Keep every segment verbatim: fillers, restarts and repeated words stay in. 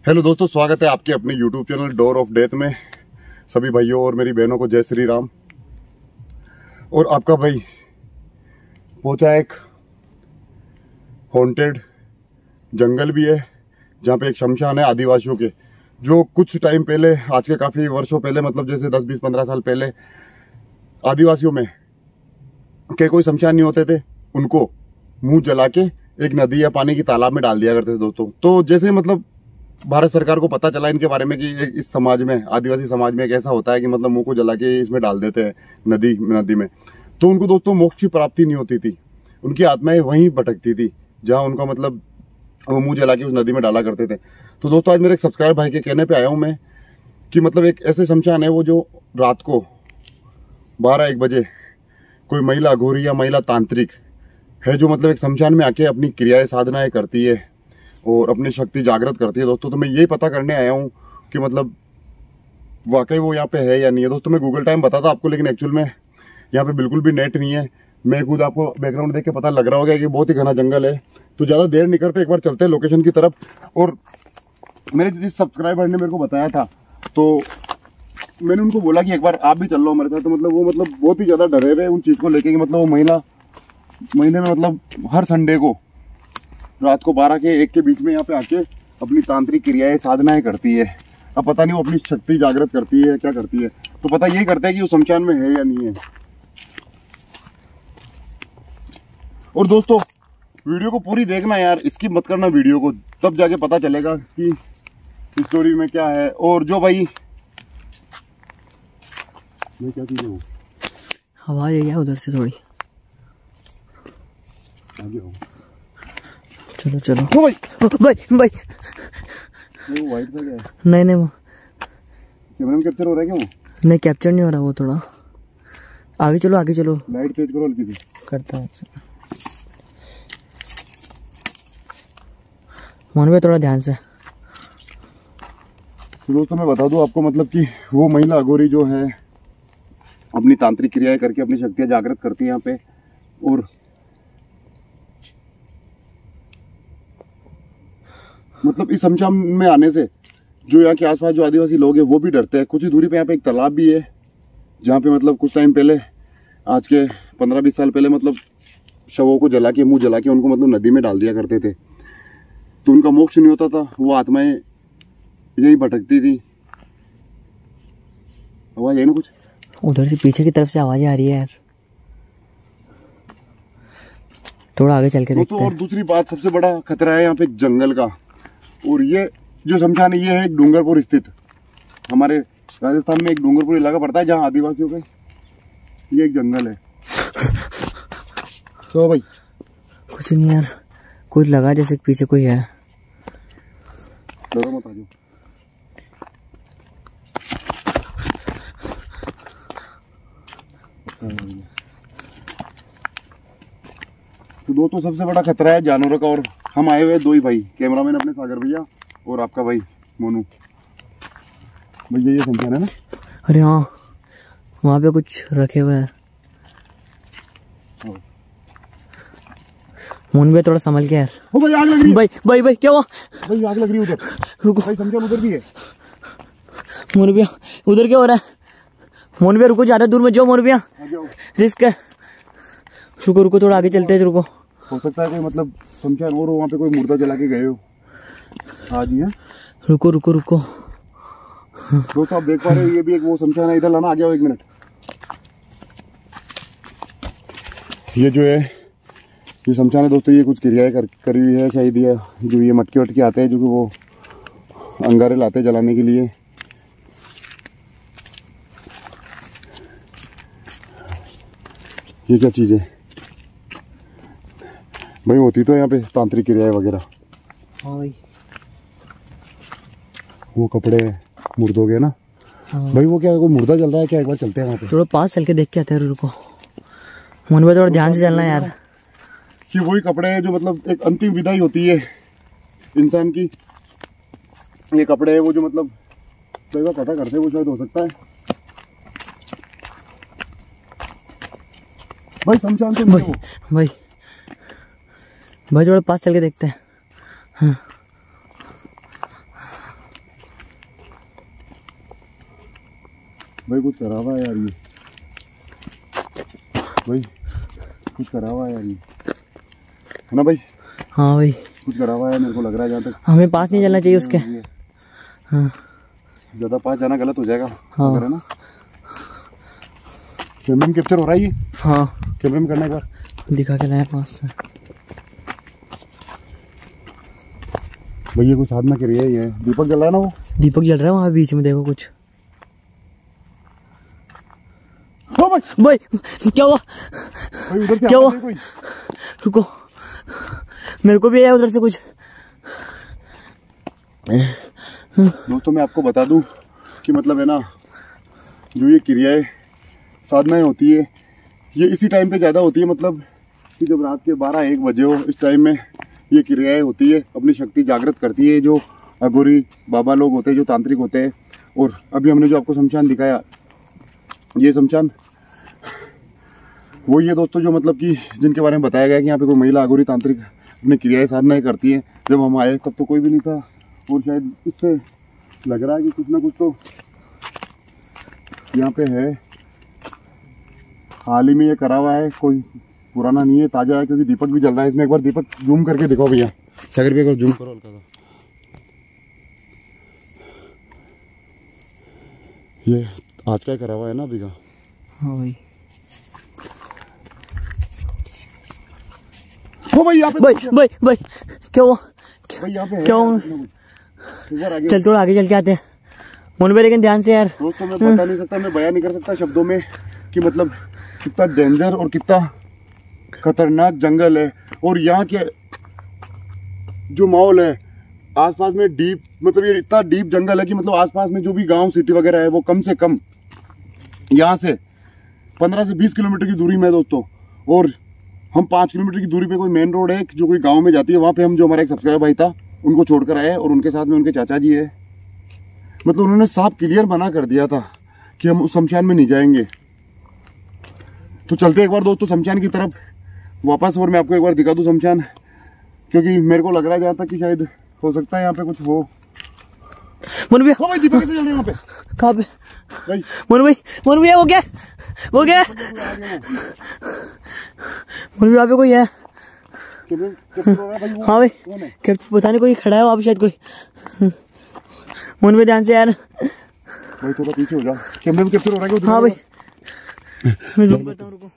Hello दोस्तों, स्वागत है आपके अपने YouTube channel door of death में। सभी भाइयों और मेरी बहनों को जय श्री राम। और आपका भाई पहुंचा एक हॉन्टेड जंगल भी है, जहाँ पे एक शमशान है आदिवासियों के, जो कुछ टाइम पहले, आज के काफ़ी वर्षों पहले, मतलब जैसे दस बीस पंद्रह साल पहले आदिवासियों में के कोई शमशान नहीं होते थे, उनको मुंह जला के एक नदी या पानी की तालाब में डाल दिया करते थे दोस्तों। तो जैसे मतलब भारत सरकार को पता चला इनके बारे में कि इस समाज में, आदिवासी समाज में एक ऐसा होता है कि मतलब मुंह को जला के इसमें डाल देते हैं नदी नदी में, तो उनको दोस्तों मोक्ष की प्राप्ति नहीं होती थी। उनकी आत्माएं वहीं भटकती थी जहां उनका मतलब वो मुंह जला के उस नदी में डाला करते थे। तो दोस्तों आज मेरे एक सब्सक्राइबर भाई के कहने पे आया हूं मैं कि मतलब एक ऐसे शमशान है वो जो रात को बारह एक बजे कोई महिला अघोरी या महिला तांत्रिक है जो मतलब एक शमशान में आके अपनी क्रियाएं साधनाएं करती है और अपनी शक्ति जागृत करती है दोस्तों। तो मैं यही पता करने आया हूँ कि मतलब वाकई वो यहाँ पे है या नहीं है दोस्तों। मैं गूगल टाइम बताता आपको, लेकिन एक्चुअल में यहाँ पे बिल्कुल भी नेट नहीं है। मैं खुद आपको बैकग्राउंड देख के पता लग रहा होगा कि बहुत ही घना जंगल है। तो ज़्यादा देर नहीं करते, एक बार चलते हैं लोकेशन की तरफ। और मेरे जिस सब्सक्राइबर ने मेरे को बताया था, तो मैंने उनको बोला कि एक बार आप भी चल लो हमारे साथ। तो मतलब वो मतलब बहुत ही ज़्यादा डरे हुए उन चीज़ को लेके कि मतलब वो महिला महीने में मतलब हर संडे को रात को बारह के एक के बीच में यहाँ पे आके अपनी तांत्रिक क्रियाएं साधनाएं करती है। अब पता नहीं वो अपनी शक्ति जागृत करती है क्या करती है, तो पता यही करता है कि वो शमशान में है या नहीं है। और दोस्तों वीडियो को पूरी देखना यार, स्किप मत करना वीडियो को, तब जाके पता चलेगा कि स्टोरी में क्या है। और जो भाई मैं क्या चीज हूँ, आवाज आई है उधर से थोड़ी, आगे हो। चलो चलो ओ भाई भाई भाई वो वाइट का क्या है? नहीं नहीं वो कैमरा में कैप्चर हो रहा है क्या? वो नहीं कैप्चर नहीं हो रहा, वो थोड़ा आगे चलो आगे चलो, लाइट तेज करो हल्की सी। करता है मन में थोड़ा ध्यान से। तो दोस्तों मैं बता दूं आपको मतलब कि वो महिला अघोरी जो है अपनी तांत्रिक क्रियाएं करके अपनी शक्तियां जागृत करती है यहाँ पे। और मतलब इस शमशान में आने से जो यहाँ के आसपास जो आदिवासी लोग हैं वो भी डरते हैं। कुछ ही दूरी पे यहाँ पे एक तालाब भी है, जहाँ पे मतलब कुछ टाइम पहले, आज के पंद्रह बीस साल पहले, मतलब शवों को जला के, मुंह जला के उनको मतलब नदी में डाल दिया करते थे। तो उनका मोक्ष नहीं होता था, वो आत्माएं यही भटकती थी। आवाज है ना कुछ उधर से पीछे की तरफ से आवाजें आ रही है यार, थोड़ा आगे चल के देखते तो। हैं। और दूसरी बात, सबसे बड़ा खतरा है यहाँ पे जंगल का। और ये जो शमशान है ये है एक डूंगरपुर स्थित, हमारे राजस्थान में एक डूंगरपुर इलाका पड़ता है जहाँ आदिवासियों का ये एक जंगल है। तो भाई कुछ नहीं यार, कुछ लगा जैसे पीछे कोई है। डरो मत, आ जाओ। तो दोस्तों सबसे बड़ा खतरा है जानवरों का। और हम आए हुए दो ही भाई, कैमरामैन अपने सागर भैया और आपका भाई मोनू भैया। ये शमशान है ना? अरे हाँ, वहाँ पे कुछ रखे हुए हैं। मुन भी थोड़ा संभल के यार। ओ भाई आग लग रही है। भाई भाई भाई क्या हुआ? भाई आग लग रही है उधर, रुको भाई शमशान उधर भी है। मोन भैया उधर क्या हो रहा है? मोन भैया रुको, ज्यादा दूर में जाओ मोन भैया, आ जाओ। रिस्क है। रुको रुको थोड़ा आगे चलते हैं, रुको। हो सकता है कोई मतलब शमशान और वहाँ पे कोई मुर्दा जला के गए हो आज ही है। रुको रुको रुको दोस्तों आप देख पा रहे हो ये भी एक वो शमशान है। इधर लाना, आ गया एक मिनट। ये जो है ये शमशान है दोस्तों, ये कुछ क्रियाएं कर, करी हुई है शायद। ये जो ये मटके वटके आते हैं जो कि वो अंगारे लाते हैं जलाने के लिए। ये क्या चीज़ है भाई? होती तो यहाँ पे तांत्रिक क्रियाएं वगैरह। हाँ भाई वो कपड़े मुर्दों के ना। हाँ भाई वो क्या कोई मुर्दा जल रहा है क्या? एक बार चलते हैं वहाँ पे। थोड़ा पास चल के देख के आते हैं। रुको मोन भैया थोड़ा ध्यान से चलना है यार। कि वही कपड़े हैं जो मतलब एक अंतिम विदाई होती है इंसान की। ये कपड़े हैं वो जो मतलब कई बार पता करते हैं, वो शायद हो सकता है भाई शमशान से भाई भाई भाई थोड़ा पास चल के देखते हैं। हाँ। भाई कुछ करा हुआ है यार ये, भाई कुछ करा हुआ है यार ये, है ना भाई? हाँ भाई कुछ करा हुआ है, मेरे को लग रहा है। जहाँ तक हमें पास नहीं चलना चाहिए उसके। हाँ ज्यादा पास जाना गलत हो जाएगा। हाँ है ना? कैमरे में कैप्चर हो रहा है ये? हाँ कैमरे में करना एक बार, दिखा के लाया पास से। भाई ये कोई साधना कर रही है, ये दीपक जल रहा है ना? वो दीपक जल रहा है वहाँ बीच में, देखो कुछ। ओ भाई भाई क्या हुआ? भाई उधर से क्या हुआ? आवाज आई कोई। रुको, मेरे को भी आया उधर से कुछ। दोस्तों मैं आपको बता दूं कि मतलब है ना, जो ये क्रियाएं साधनाएं होती है ये इसी टाइम पे ज़्यादा होती है। मतलब कि जब रात के बारह एक बजे हो, इस टाइम में ये क्रियाएं होती है, अपनी शक्ति जागृत करती है। जो अघोरी बाबा लोग होते हैं, जो तांत्रिक होते हैं। और अभी हमने जो आपको शमशान दिखाया, ये शमशान वही है दोस्तों, जो मतलब कि जिनके बारे में बताया गया कि यहाँ पे कोई महिला अघोरी तांत्रिक अपनी क्रियाएं साधनाएं करती है। जब हम आए तब तो कोई भी नहीं था, और शायद इससे लग रहा है कि कुछ ना कुछ तो यहाँ पे है। हाल ही में ये करा हुआ है, कोई पुराना नहीं है, ताजा है, क्योंकि दीपक भी जल रहा है इसमें। एक बार दीपक जूम करके दिखाओ भैया, सागर भी एक बार जूम करो हल्का सा। ये आज का ही करा हुआ है ना अभी का? हाँ भाई। ओ भाई यहाँ पे भाई भाई भाई क्या हुआ? भाई यहाँ पे क्या है, हुआ? एक बार आगे चल थोड़ा आगे चल के आते हैं मोनू भाई, लेकिन ध्यान से यार। दोस्तों मैं बता नहीं सकता, मैं बयान नहीं कर सकता शब्दों में कि मतलब कितना डेंजर और कितना खतरनाक जंगल है। और यहाँ के जो माहौल है आसपास में डीप, मतलब ये इतना डीप जंगल है कि मतलब आसपास में जो भी गांव सिटी वगैरह है वो कम से कम यहाँ से पंद्रह से बीस किलोमीटर की दूरी में है दोस्तों। और हम पाँच किलोमीटर की दूरी पे कोई मेन रोड है जो कोई गांव में जाती है, वहाँ पे हम जो हमारा एक सब्सक्राइबर भाई था उनको छोड़कर आए, और उनके साथ में उनके चाचा जी है। मतलब उन्होंने साफ क्लियर मना कर दिया था कि हम उस शमशान में नहीं जाएंगे। तो चलते एक बार दोस्तों शमशान की तरफ वापस, और मैं आपको एक बार दिखा दूं शमशान, क्योंकि मेरे को लग रहा है जहाँ तक कि शायद हो सकता है यहाँ पे कुछ हो। मोनू भैया, ओ भाई दीपक कैसे चल रहे हैं वहाँ पे? कहाँ पे? भाई मोनू भाई, मोनू भैया वो क्या वो क्या मोनू भैया, वहाँ पे कोई है? कैमरे- कैमरे हो रहा है भाई वो? हाँ भाई, कौन है? क्या पता नहीं, कोई खड़ा है वहाँ पे शायद कोई। मोनू भैया ध्यान से यार। भाई थोड़ा पीछे हो जा, कैमरे में कैप्चर हो रहा है क्या? हाँ भाई मैं जूम करता हूँ, रुको।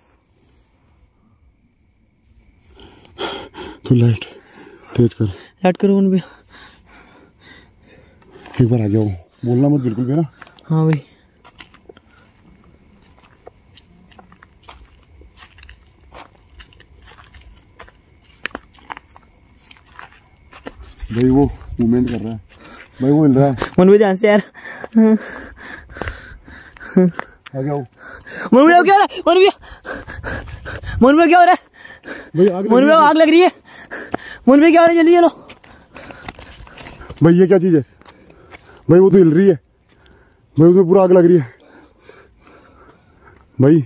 तू लाइट तेज कर, लाइट करो मोनू भैया। एक बार आ गया हो, बोलना मत बिल्कुल भी ना। हाँ भाई भाई वो मूवमेंट कर रहा है, भाई वो हिल रहा है। मोनू भैया ध्यान से यार। आ गया हो मोनू भैया क्या हो रहा है? मोनू भैया, मोनू भैया क्या हो रहा है? भाई, आग लग मोनू रही भैया है। आग लग रही है। मोनू भैया क्या हो रहा है? जल्दी चलो। भाई ये क्या चीज है? भाई वो तो हिल रही है भाई, उसमें पूरा आग लग रही है भाई।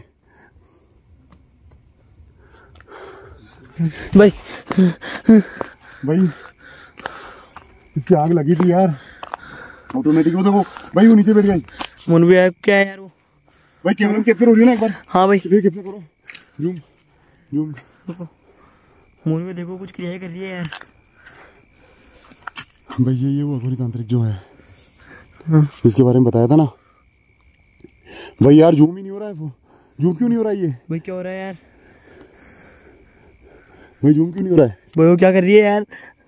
भाई भाई इसकी आग लगी थी यार ऑटोमेटिक। वो देखो भाई, वो नीचे बैठ गई। मोनू भैया क्या है यार वो? भाई कैमरे में कैप्चर हो रही है ना, एक बार हाँ भाई देख कैप्चर करो, जूम जूम। रुको, मोनू भैया देखो कुछ क्रिया कर रही है यार। भाई ये ये वो अघोरी तांत्रिक जो है, इसके बारे में बताया था ना भाई। यार जूम ही नहीं हो रहा है, वो जूम क्यों नहीं हो रहा है ये? भाई क्या हो रहा है यार? भाई जूम क्यों नहीं हो रहा है? भाई वो क्या कर रही है यार?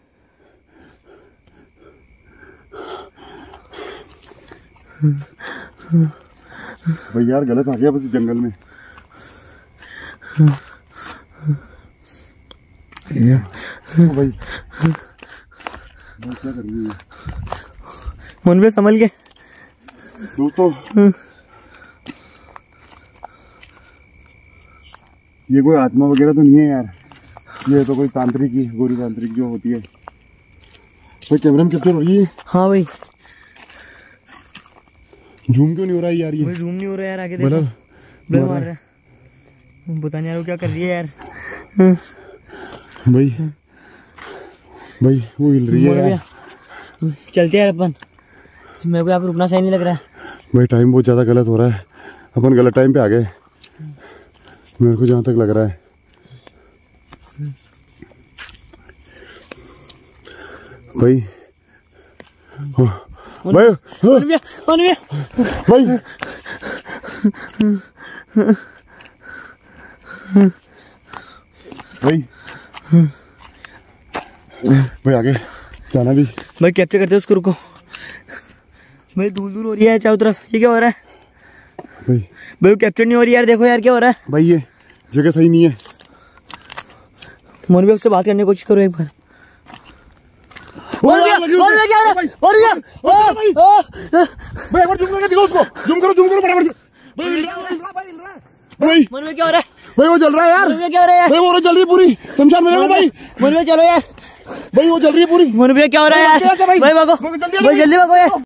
भाई यार गलत आ गया बस इस जंगल में। ओ भाई भाई क्या कर रही है मोनू भैया संभल के। दोस्तों? ये कोई आत्मा वगैरह तो नहीं है यार, ये तो कोई तांत्रिक ही, गोरी तांत्रिक जो होती है। भाई कैमरे में कैप्चर हो रही है। हाँ भाई जूम क्यों नहीं हो रहा है यार? ये भाई जूम नहीं हो रहा है यार, आगे देखो ब्लर ब्लर मार रहा है। पता नहीं यार वो क्या कर रही है यार। भाई भाई वो हिल रही है मोनू यार। भैया चलते यार अपन, मेरे को यहाँ पे रुकना सही नहीं लग रहा है। भाई टाइम बहुत ज़्यादा गलत हो रहा है, अपन गलत टाइम पे आ गए मेरे को जहाँ तक लग रहा है। भाई हाँ, भाई हाँ, मोनू भैया मोनू भैया भाई भाई भाई आगे जाना भी। भाई कैप्चर करते उसको, रुको भाई, धूल धूल हो रही है चारों तरफ, ये क्या हो रहा है भाई? भाई कैप्चर नहीं हो रही यार, देखो यार क्या हो रहा है। भाई ये जगह सही नहीं है। मोनू भैया उससे बात करने की कोशिश करो एक बार। मोनू भैया, मोनू भैया क्या हो रहा है? मोनू भैया, भाई भाई एक बार जूम करके दिखाओ उसको, जूम करो जूम करो फटाफट से। भाई हिल रहा है, भाई हिल रहा है भाई। मोनू भैया क्या हो रहा है? भाई वो जल रहा है यार। मोनू भैया क्या हो रहा है यार? भाई वो जल रही है पूरी शमशान में भाई। मोनू भैया चलो यार, भाई वो जल रही है पूरी। मोनू भैया क्या हो रहा है यार? भाई भागो, भाई जल्दी भागो यार।